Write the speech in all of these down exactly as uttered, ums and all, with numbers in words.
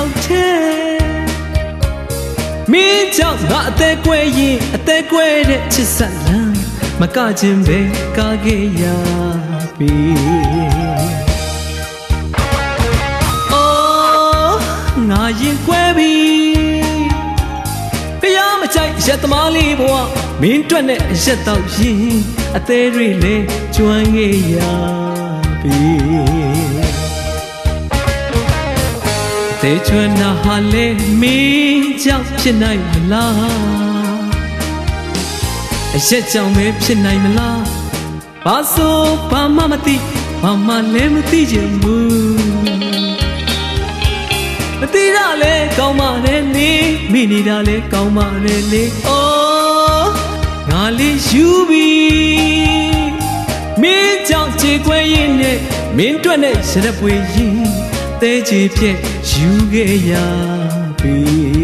ယောက်ထဲမင်းကြောင့်ငါအသက်ကွဲရင်အသက်ကွဲတဲ့ချစ်ဆက်လမ်းမကခြင်းပဲကားခဲ့ရပြီအော်ငါရင်ကွဲပြီတရားမကြိုက်ရက်သမားလေးဘဝမင်းတွက်နဲ့ရက်တော့ရင်အသေးတွေလည်းကျွမ်းခဲ့ရပြီတေချွမ်းနာဟာလေမင်းကြောင့်ဖြစ်နိုင်မလားအရက်ကြောင့်ပဲဖြစ်နိုင်မလားဘာဆိုဘာမှမသိဘာမှလည်းမသိချင်ဘူးမသိတာလေကောင်းပါနဲ့နေမိနေတာလေကောင်းပါနဲ့လေအော်ငါလေးယူပြီမင်းကြောင့်ကြေကွဲရင်နဲ့မင်းတွက်နဲ့ရက်ပွေရင်တဲချီပြည့်ယူခဲ့ရပြီ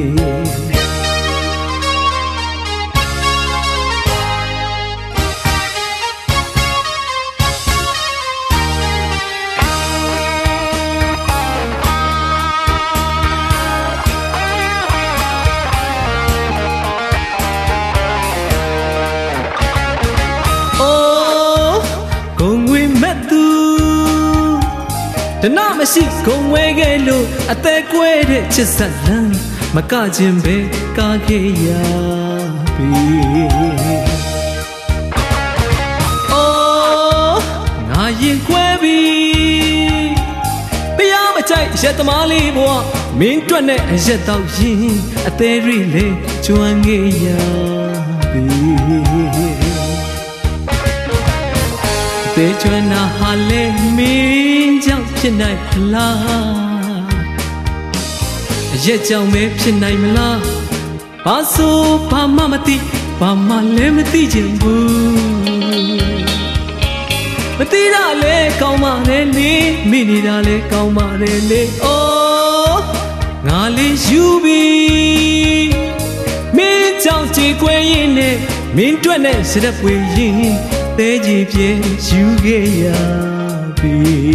တနာမရှိကုန်ဝဲခဲ့လို့အသက်ကွဲတဲ့ချစ်ဆက်လမ်းမကခြင်းပဲကားခဲ့ရပြီအော်ငါရင်ကွဲပြီတရားမကြိုက်ရက်သမားလေးဘဝမင်းတွက်နဲ့အရက်တော့ရင်အသေးတွေလည်းကျွမ်းခဲ့ရပြီတေချွမ်းနာဟာလေမင်းကြောင့်ဖြစ်နိုင်မလားအရက်ကြောင့်ပဲဖြစ်နိုင်မလားဘာဆိုဘာမှမသိဘာမှလည်းမသိချင်ဘူးမသိတာလေကောင်းပါနဲ့လေမိနေတာလေကောင်းပါနဲ့လေအော်ငါလေးယူပြီမင်းကြောင့်ကြေကွဲရင်နဲ့မင်းတွက်နဲ့ရက်ပွေရင်တဲကြီးပြည့်ယူခဲ့ရပြီ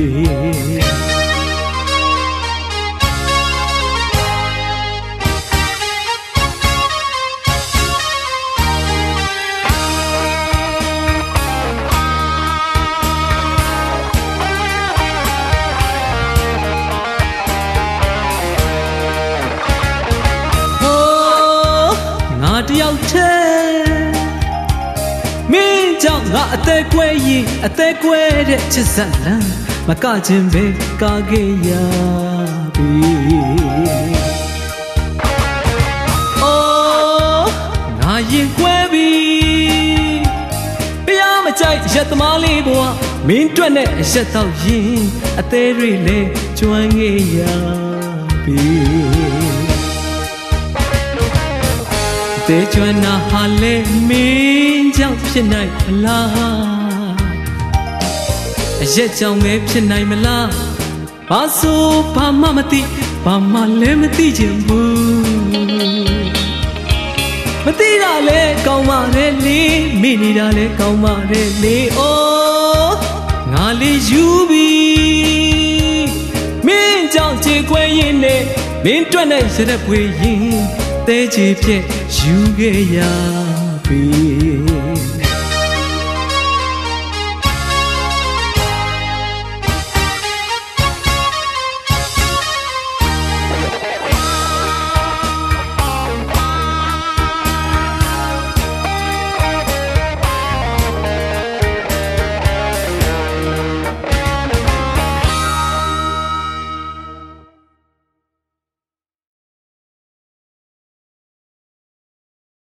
တယောက်ထဲမင်းကြောင့်ငါအသက်ကွဲရင်အသက်ကွဲတဲ့ချစ်ဆက်လမ်းမကခြင်းပဲကားခဲ့ရပြီအော်ငါရင်ကွဲပြီတရားမကြိုက်ရက်သမားလေးဘဝမင်းတွက်နဲ့အရက်တော့ရင်အသေးတွေလည်းကျွမ်းခဲ့ရပြီတေချွမ်းနာဟာလေမင်းကြောင့်ဖြစ်နိုင်မလားအရက်ကြောင့်ပဲဖြစ်နိုင်မလားဘာဆိုဘာမှမသိဘာမှလည်းမသိချင်ဘူးမသိတာလေကောင်းပါနဲ့လေမိနေတာလေကောင်းပါနဲ့လေအော်ငါလေးယူပြီမင်းကြောင့်ကြေကွဲရင်နဲ့မင်းတွက်နဲ့ရက်ပွေရင်တဲချီပြည့်ယူခဲ့ရပြီ